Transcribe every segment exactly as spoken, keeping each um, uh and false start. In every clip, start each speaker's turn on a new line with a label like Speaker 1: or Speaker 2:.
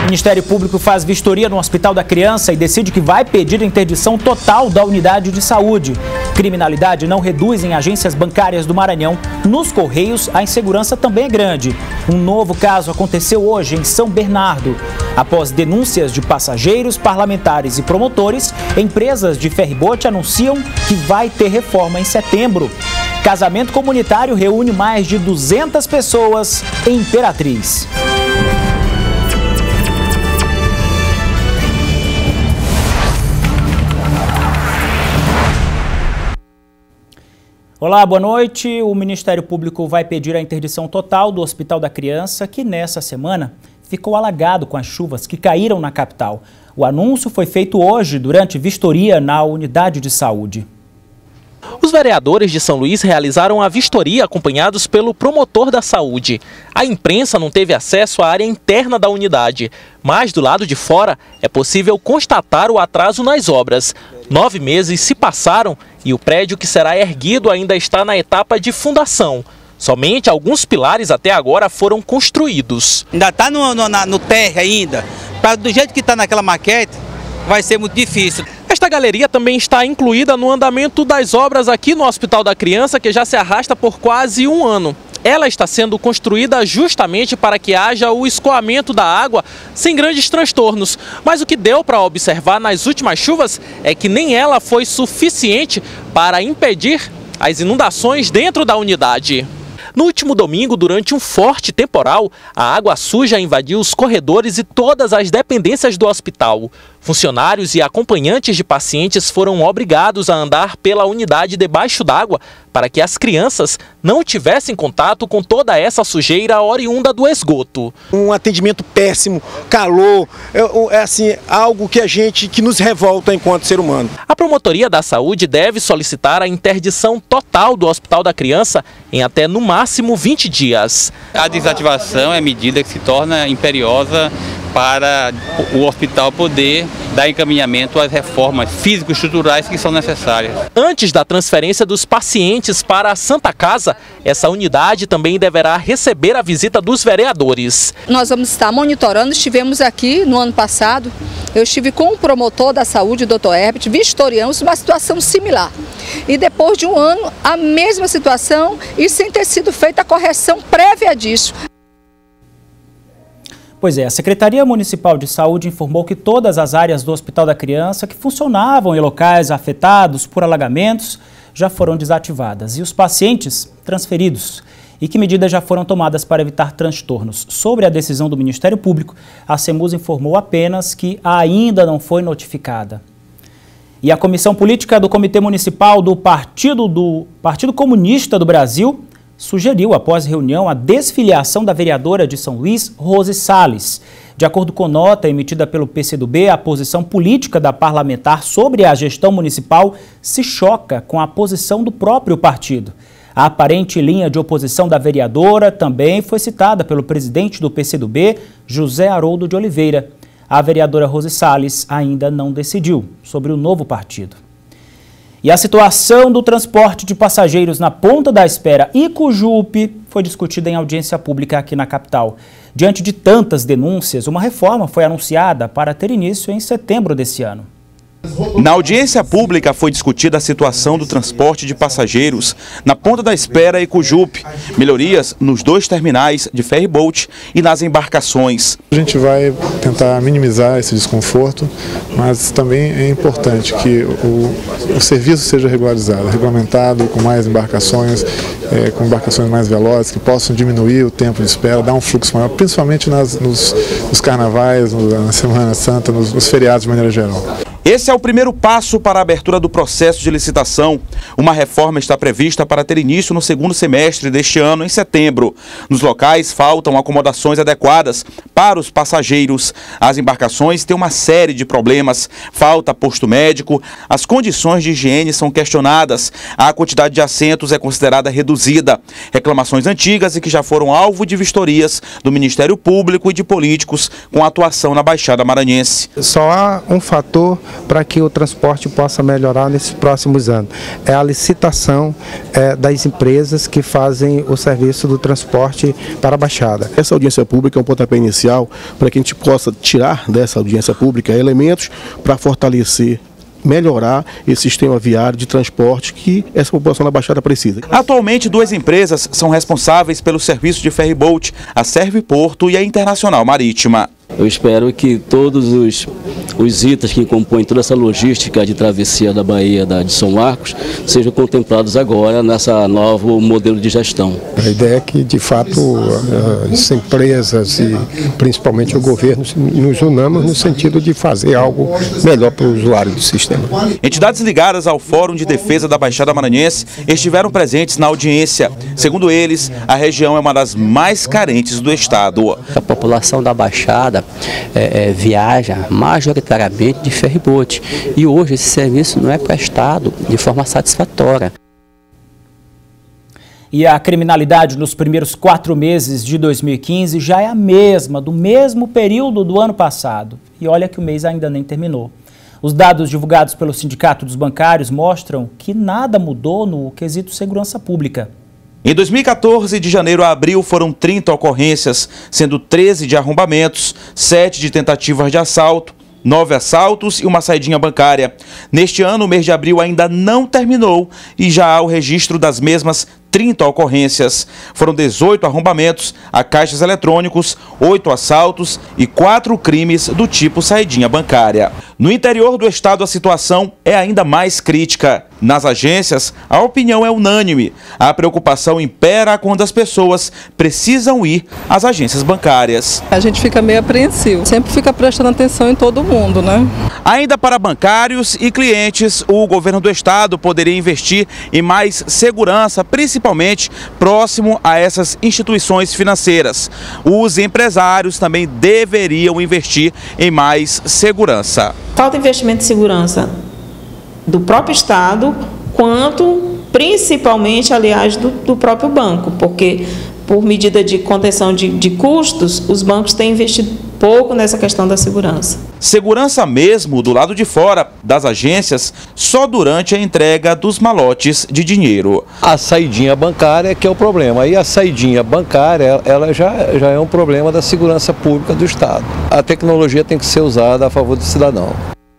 Speaker 1: Ministério Público faz vistoria no Hospital da Criança e decide que vai pedir a interdição total da unidade de saúde. Criminalidade não reduz em agências bancárias do Maranhão. Nos Correios, a insegurança também é grande. Um novo caso aconteceu hoje em São Bernardo. Após denúncias de passageiros, parlamentares e promotores, empresas de ferribote anunciam que vai ter reforma em setembro. Casamento comunitário reúne mais de duzentas pessoas em Imperatriz. Olá, boa noite. O Ministério Público vai pedir a interdição total do Hospital da Criança, que nessa semana ficou alagado com as chuvas que caíram na capital. O anúncio foi feito hoje durante vistoria na unidade de saúde.
Speaker 2: Os vereadores de São Luís realizaram a vistoria acompanhados pelo promotor da saúde. A imprensa não teve acesso à área interna da unidade, mas do lado de fora é possível constatar o atraso nas obras. Nove meses se passaram e o prédio que será erguido ainda está na etapa de fundação. Somente alguns pilares até agora foram construídos.
Speaker 3: Ainda está no, no, no térreo ainda. Pra, do jeito que está naquela maquete, vai ser muito difícil.
Speaker 2: Esta galeria também está incluída no andamento das obras aqui no Hospital da Criança, que já se arrasta por quase um ano. Ela está sendo construída justamente para que haja o escoamento da água sem grandes transtornos. Mas o que deu para observar nas últimas chuvas é que nem ela foi suficiente para impedir as inundações dentro da unidade. No último domingo, durante um forte temporal, a água suja invadiu os corredores e todas as dependências do hospital. Funcionários e acompanhantes de pacientes foram obrigados a andar pela unidade debaixo d'água para que as crianças não tivessem contato com toda essa sujeira oriunda do esgoto.
Speaker 4: Um atendimento péssimo, calor, é, é assim, algo que a gente, que nos revolta enquanto ser humano.
Speaker 2: A Promotoria da Saúde deve solicitar a interdição total do Hospital da Criança em até no máximo vinte dias.
Speaker 3: A desativação é medida que se torna imperiosa para o hospital poder dar encaminhamento às reformas físico-estruturais que são necessárias.
Speaker 2: Antes da transferência dos pacientes para a Santa Casa, essa unidade também deverá receber a visita dos vereadores.
Speaker 5: Nós vamos estar monitorando, estivemos aqui no ano passado, eu estive com o promotor da saúde, o doutor Herbert, vistoriamos uma situação similar. E depois de um ano, a mesma situação e sem ter sido feita a correção prévia disso.
Speaker 1: Pois é, a Secretaria Municipal de Saúde informou que todas as áreas do Hospital da Criança que funcionavam em locais afetados por alagamentos já foram desativadas e os pacientes transferidos. E que medidas já foram tomadas para evitar transtornos? Sobre a decisão do Ministério Público, a Cemus informou apenas que ainda não foi notificada. E a Comissão Política do Comitê Municipal do Partido, do Partido Comunista do Brasil sugeriu, após reunião, a desfiliação da vereadora de São Luís, Rose Salles. De acordo com nota emitida pelo P C do B, a posição política da parlamentar sobre a gestão municipal se choca com a posição do próprio partido. A aparente linha de oposição da vereadora também foi citada pelo presidente do P C do B, José Haroldo de Oliveira. A vereadora Rose Salles ainda não decidiu sobre o novo partido. E a situação do transporte de passageiros na Ponta da Espera e Icujupe foi discutida em audiência pública aqui na capital. Diante de tantas denúncias, uma reforma foi anunciada para ter início em setembro desse ano.
Speaker 6: Na audiência pública foi discutida a situação do transporte de passageiros na Ponta da Espera e Icujupe, melhorias nos dois terminais de ferryboat e nas embarcações.
Speaker 7: A gente vai tentar minimizar esse desconforto, mas também é importante que o, o serviço seja regularizado, regulamentado, com mais embarcações, é, com embarcações mais velozes, que possam diminuir o tempo de espera, dar um fluxo maior, principalmente nas, nos, nos carnavais, na Semana Santa, nos, nos feriados de maneira geral.
Speaker 6: Esse é o primeiro passo para a abertura do processo de licitação. Uma reforma está prevista para ter início no segundo semestre deste ano, em setembro. Nos locais faltam acomodações adequadas para os passageiros. As embarcações têm uma série de problemas. Falta posto médico, as condições de higiene são questionadas, a quantidade de assentos é considerada reduzida. Reclamações antigas e que já foram alvo de vistorias do Ministério Público e de políticos com atuação na Baixada Maranhense.
Speaker 8: Só há um fator para que o transporte possa melhorar nesses próximos anos. É a licitação é, das empresas que fazem o serviço do transporte para a Baixada.
Speaker 9: Essa audiência pública é um pontapé inicial para que a gente possa tirar dessa audiência pública elementos para fortalecer, melhorar esse sistema viário de transporte que essa população da Baixada precisa.
Speaker 6: Atualmente, duas empresas são responsáveis pelo serviço de ferryboat, a Serviporto e a Internacional Marítima.
Speaker 10: Eu espero que todos os, os itens que compõem toda essa logística de travessia da Bahia da, de São Marcos sejam contemplados agora nessa novo modelo de gestão.
Speaker 11: A ideia é que, de fato, as empresas e principalmente o governo nos unamos no sentido de fazer algo melhor para o usuário do sistema.
Speaker 6: Entidades ligadas ao Fórum de Defesa da Baixada Maranhense estiveram presentes na audiência. Segundo eles, a região é uma das mais carentes do estado.
Speaker 12: A população da Baixada É, é, viaja majoritariamente de ferryboat e hoje esse serviço não é prestado de forma satisfatória.
Speaker 1: E a criminalidade nos primeiros quatro meses de dois mil e quinze já é a mesma, do mesmo período do ano passado. E olha que o mês ainda nem terminou. Os dados divulgados pelo Sindicato dos Bancários mostram que nada mudou no quesito segurança pública.
Speaker 6: Em dois mil e quatorze, de janeiro a abril, foram trinta ocorrências, sendo treze de arrombamentos, sete de tentativas de assalto, nove assaltos e uma saidinha bancária. Neste ano, o mês de abril ainda não terminou e já há o registro das mesmas trinta ocorrências. Foram dezoito arrombamentos a caixas eletrônicos, oito assaltos e quatro crimes do tipo saidinha bancária. No interior do estado, a situação é ainda mais crítica. Nas agências, a opinião é unânime. A preocupação impera quando as pessoas precisam ir às agências bancárias.
Speaker 13: A gente fica meio apreensivo, sempre fica prestando atenção em todo mundo, né?
Speaker 6: Ainda para bancários e clientes, o governo do estado poderia investir em mais segurança, principalmente próximo a essas instituições financeiras. Os empresários também deveriam investir em mais segurança.
Speaker 14: Falta investimento em segurança do próprio estado, quanto principalmente, aliás, do, do próprio banco, porque por medida de contenção de, de custos, os bancos têm investido pouco nessa questão da segurança.
Speaker 6: Segurança mesmo do lado de fora das agências, só durante a entrega dos malotes de dinheiro.
Speaker 15: A saidinha bancária que é o problema. E a saidinha bancária, ela já, já é um problema da segurança pública do estado. A tecnologia tem que ser usada a favor do cidadão.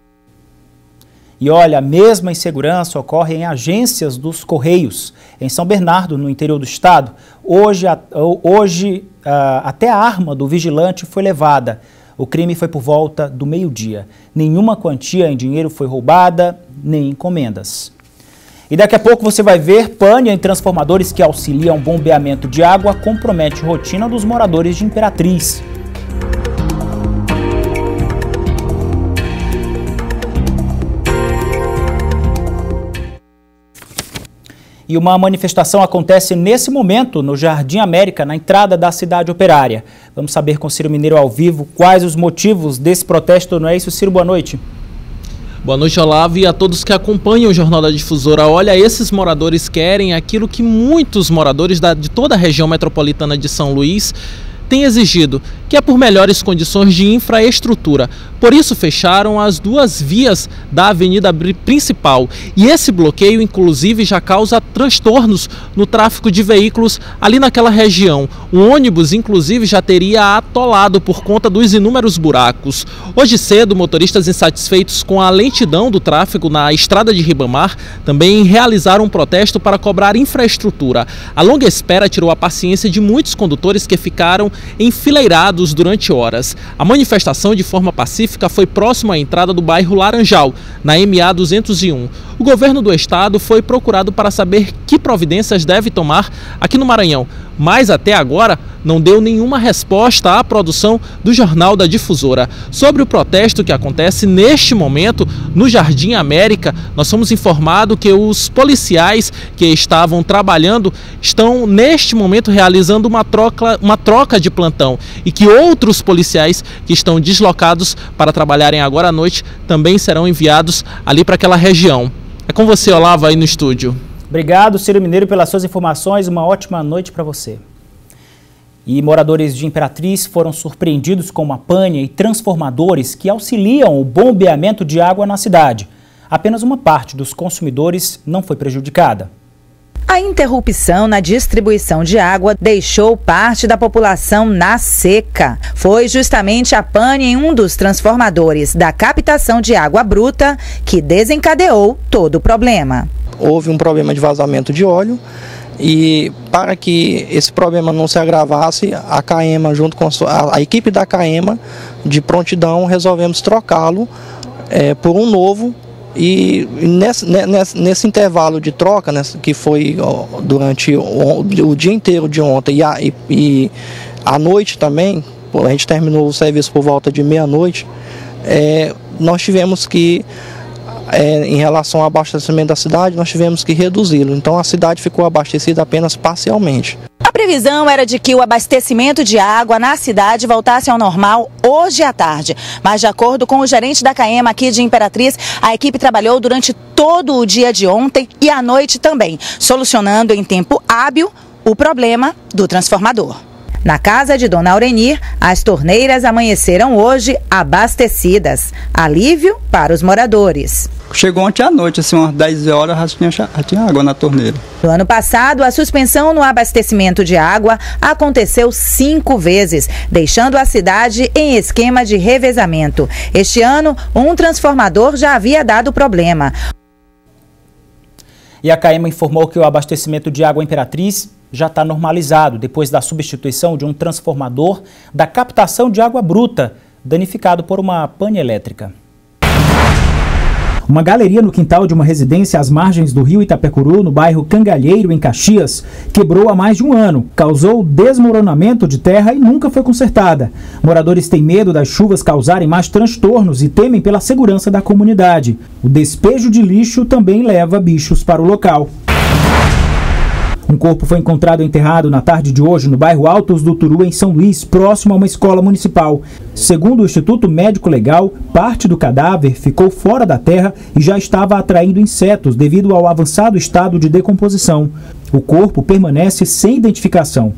Speaker 1: E olha, a mesma insegurança ocorre em agências dos Correios, em São Bernardo, no interior do estado. Hoje, hoje até a arma do vigilante foi levada. O crime foi por volta do meio-dia. Nenhuma quantia em dinheiro foi roubada, nem encomendas. E daqui a pouco você vai ver pane em transformadores que auxiliam o bombeamento de água compromete a rotina dos moradores de Imperatriz. E uma manifestação acontece nesse momento no Jardim América, na entrada da cidade operária. Vamos saber com Ciro Mineiro ao vivo quais os motivos desse protesto, não é isso, Ciro? Boa noite.
Speaker 2: Boa noite, Olavo, e a todos que acompanham o Jornal da Difusora. Olha, esses moradores querem aquilo que muitos moradores da, de toda a região metropolitana de São Luís têm exigido, que é por melhores condições de infraestrutura. Por isso fecharam as duas vias da avenida principal. E esse bloqueio, inclusive, já causa transtornos no tráfego de veículos ali naquela região. O ônibus, inclusive, já teria atolado por conta dos inúmeros buracos. Hoje cedo, motoristas insatisfeitos com a lentidão do tráfego na estrada de Ribamar também realizaram um protesto para cobrar infraestrutura. A longa espera tirou a paciência de muitos condutores que ficaram enfileirados durante horas. A manifestação, de forma pacífica, foi próximo à entrada do bairro Laranjal, na M A duzentos e um. O governo do estado foi procurado para saber que providências deve tomar aqui no Maranhão, mas até agora não deu nenhuma resposta à produção do Jornal da Difusora. Sobre o protesto que acontece neste momento no Jardim América, nós somos informados que os policiais que estavam trabalhando estão neste momento realizando uma troca, uma troca de plantão e que outros policiais que estão deslocados para trabalharem agora à noite também serão enviados ali para aquela região. É com você, Olavo, aí no estúdio.
Speaker 1: Obrigado, Ciro Mineiro, pelas suas informações. Uma ótima noite para você. E moradores de Imperatriz foram surpreendidos com uma pane e transformadores que auxiliam o bombeamento de água na cidade. Apenas uma parte dos consumidores não foi prejudicada.
Speaker 16: A interrupção na distribuição de água deixou parte da população na seca. Foi justamente a pane em um dos transformadores da captação de água bruta que desencadeou todo o problema.
Speaker 17: Houve um problema de vazamento de óleo e para que esse problema não se agravasse, a CAEMA, junto com a, a equipe da CAEMA de prontidão, resolvemos trocá-lo é, por um novo. E nesse, nesse, nesse intervalo de troca, né, que foi ó, durante o, o dia inteiro de ontem e a, e, e a noite também, a gente terminou o serviço por volta de meia-noite, é, nós tivemos que, é, em relação ao abastecimento da cidade, nós tivemos que reduzi-lo. Então a cidade ficou abastecida apenas parcialmente.
Speaker 16: A previsão era de que o abastecimento de água na cidade voltasse ao normal hoje à tarde. Mas, de acordo com o gerente da CAEMA aqui de Imperatriz, a equipe trabalhou durante todo o dia de ontem e à noite também, solucionando em tempo hábil o problema do transformador. Na casa de Dona Aurenir, as torneiras amanheceram hoje abastecidas. Alívio para os moradores.
Speaker 18: Chegou ontem à noite, assim, umas dez horas, já tinha, já tinha água na torneira.
Speaker 16: No ano passado, a suspensão no abastecimento de água aconteceu cinco vezes, deixando a cidade em esquema de revezamento. Este ano, um transformador já havia dado problema.
Speaker 1: E a CAEMA informou que o abastecimento de água em Imperatriz já está normalizado, depois da substituição de um transformador da captação de água bruta, danificado por uma pane elétrica. Uma galeria no quintal de uma residência às margens do rio Itapecuru, no bairro Cangalheiro, em Caxias, quebrou há mais de um ano. Causou desmoronamento de terra e nunca foi consertada. Moradores têm medo das chuvas causarem mais transtornos e temem pela segurança da comunidade. O despejo de lixo também leva bichos para o local. Um corpo foi encontrado enterrado na tarde de hoje no bairro Altos do Turu, em São Luís, próximo a uma escola municipal. Segundo o Instituto Médico Legal, parte do cadáver ficou fora da terra e já estava atraindo insetos devido ao avançado estado de decomposição. O corpo permanece sem identificação.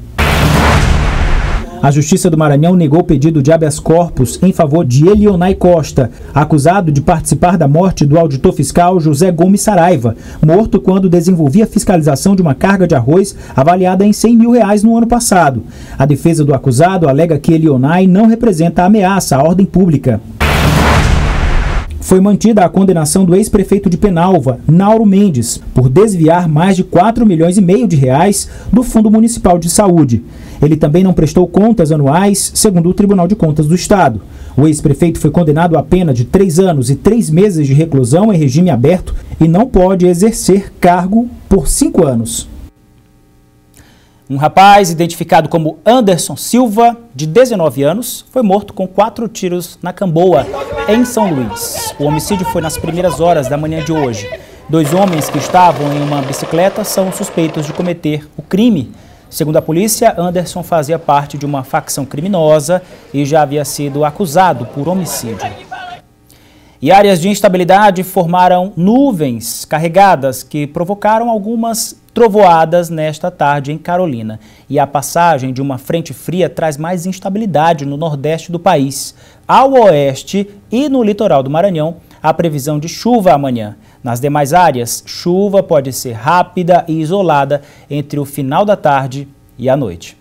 Speaker 1: A Justiça do Maranhão negou o pedido de habeas corpus em favor de Elionai Costa, acusado de participar da morte do auditor fiscal José Gomes Saraiva, morto quando desenvolvia fiscalização de uma carga de arroz avaliada em cem mil reais no ano passado. A defesa do acusado alega que Elionai não representa ameaça à ordem pública. Foi mantida a condenação do ex-prefeito de Penalva, Nauro Mendes, por desviar mais de quatro milhões e meio de reais do Fundo Municipal de Saúde. Ele também não prestou contas anuais, segundo o Tribunal de Contas do Estado. O ex-prefeito foi condenado a pena de três anos e três meses de reclusão em regime aberto e não pode exercer cargo por cinco anos. Um rapaz identificado como Anderson Silva, de dezenove anos, foi morto com quatro tiros na Camboa, em São Luís. O homicídio foi nas primeiras horas da manhã de hoje. Dois homens que estavam em uma bicicleta são suspeitos de cometer o crime. Segundo a polícia, Anderson fazia parte de uma facção criminosa e já havia sido acusado por homicídio. E áreas de instabilidade formaram nuvens carregadas que provocaram algumas trovoadas nesta tarde em Carolina. E a passagem de uma frente fria traz mais instabilidade no nordeste do país. Ao oeste e no litoral do Maranhão, há previsão de chuva amanhã. Nas demais áreas, chuva pode ser rápida e isolada entre o final da tarde e a noite.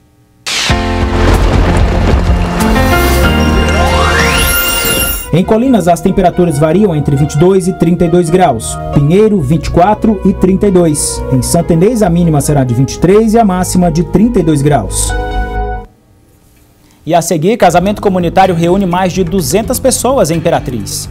Speaker 1: Em Colinas, as temperaturas variam entre vinte e dois e trinta e dois graus. Pinheiro, vinte e quatro e trinta e dois. Em Santa Inês, a mínima será de vinte e três e a máxima de trinta e dois graus. E a seguir, casamento comunitário reúne mais de duzentas pessoas em Imperatriz.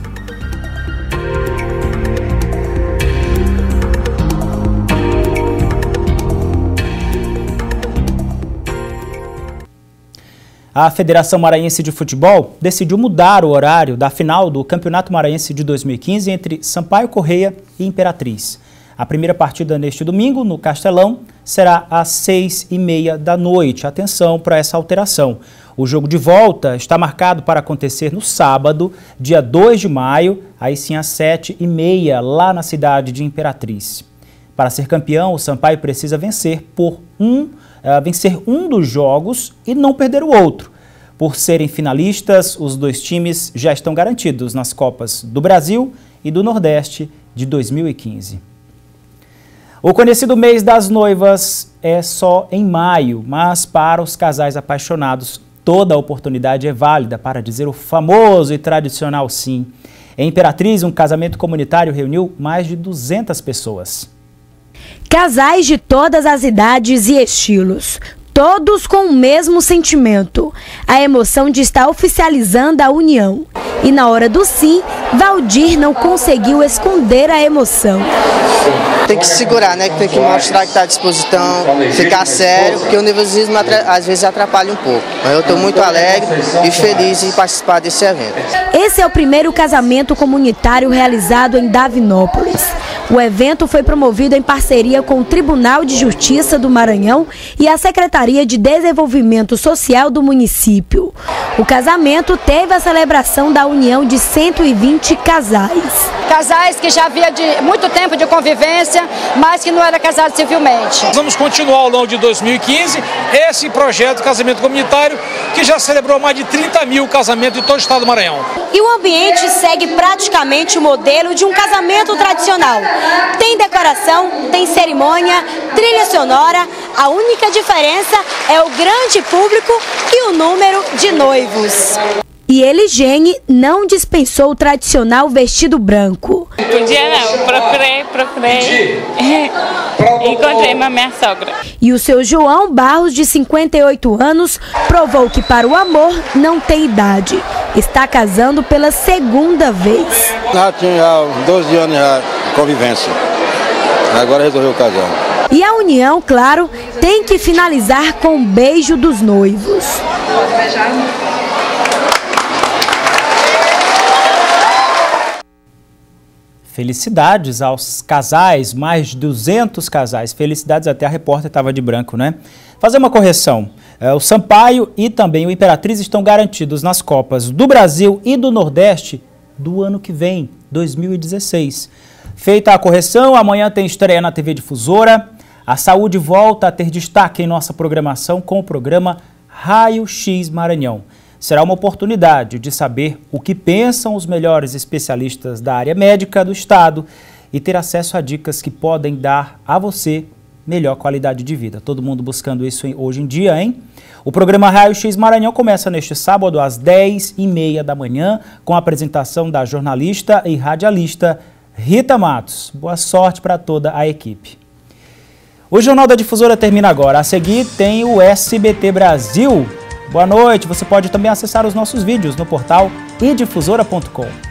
Speaker 1: A Federação Maranhense de Futebol decidiu mudar o horário da final do Campeonato Maranhense de dois mil e quinze entre Sampaio Corrêa e Imperatriz. A primeira partida neste domingo, no Castelão, será às seis e meia da noite. Atenção para essa alteração. O jogo de volta está marcado para acontecer no sábado, dia dois de maio, aí sim às sete e meia, lá na cidade de Imperatriz. Para ser campeão, o Sampaio precisa vencer por um uh, vencer um dos jogos e não perder o outro. Por serem finalistas, os dois times já estão garantidos nas Copas do Brasil e do Nordeste de dois mil e quinze. O conhecido mês das noivas é só em maio, mas para os casais apaixonados, toda a oportunidade é válida para dizer o famoso e tradicional sim. Em Imperatriz, um casamento comunitário reuniu mais de duzentas pessoas.
Speaker 19: Casais de todas as idades e estilos, todos com o mesmo sentimento, a emoção de estar oficializando a união. E na hora do sim, Valdir não conseguiu esconder a emoção.
Speaker 17: Tem que segurar, né? Tem que mostrar que está à disposição, ficar sério, porque o nervosismo às vezes atrapalha um pouco. Mas eu estou muito alegre e feliz em participar desse evento.
Speaker 19: Esse é o primeiro casamento comunitário realizado em Davinópolis. O evento foi promovido em parceria com o Tribunal de Justiça do Maranhão e a Secretaria de Desenvolvimento Social do município. O casamento teve a celebração da união de cento e vinte casais.
Speaker 20: Casais que já havia de muito tempo de convivência, mas que não eram casados civilmente.
Speaker 21: Vamos continuar ao longo de dois mil e quinze esse projeto Casamento Comunitário, que já celebrou mais de trinta mil casamentos em todo o estado do Maranhão.
Speaker 19: E o ambiente segue praticamente o modelo de um casamento tradicional. Tem decoração, tem cerimônia, trilha sonora. A única diferença é o grande público e o número de noivos. E Eligene não dispensou o tradicional vestido branco.
Speaker 22: Podia não, procurei, procurei, encontrei uma minha sogra.
Speaker 19: E o seu João Barros, de cinquenta e oito anos, provou que para o amor não tem idade. Está casando pela segunda vez.
Speaker 23: Já tinha já uns doze anos de convivência, agora resolveu casar.
Speaker 19: E a união, claro, tem que finalizar com um beijo dos noivos.
Speaker 22: Pode beijar?
Speaker 1: Felicidades aos casais, mais de duzentos casais. Felicidades, até a repórter estava de branco, né? Fazer uma correção. É, o Sampaio e também o Imperatriz estão garantidos nas Copas do Brasil e do Nordeste do ano que vem, dois mil e dezesseis. Feita a correção, amanhã tem estreia na T V Difusora. A saúde volta a ter destaque em nossa programação com o programa Raio X Maranhão. Será uma oportunidade de saber o que pensam os melhores especialistas da área médica do estado e ter acesso a dicas que podem dar a você melhor qualidade de vida. Todo mundo buscando isso hoje em dia, hein? O programa Raio X Maranhão começa neste sábado às dez e meia da manhã com a apresentação da jornalista e radialista Rita Matos. Boa sorte para toda a equipe. O Jornal da Difusora termina agora. A seguir tem o S B T Brasil. Boa noite, você pode também acessar os nossos vídeos no portal i difusora ponto com.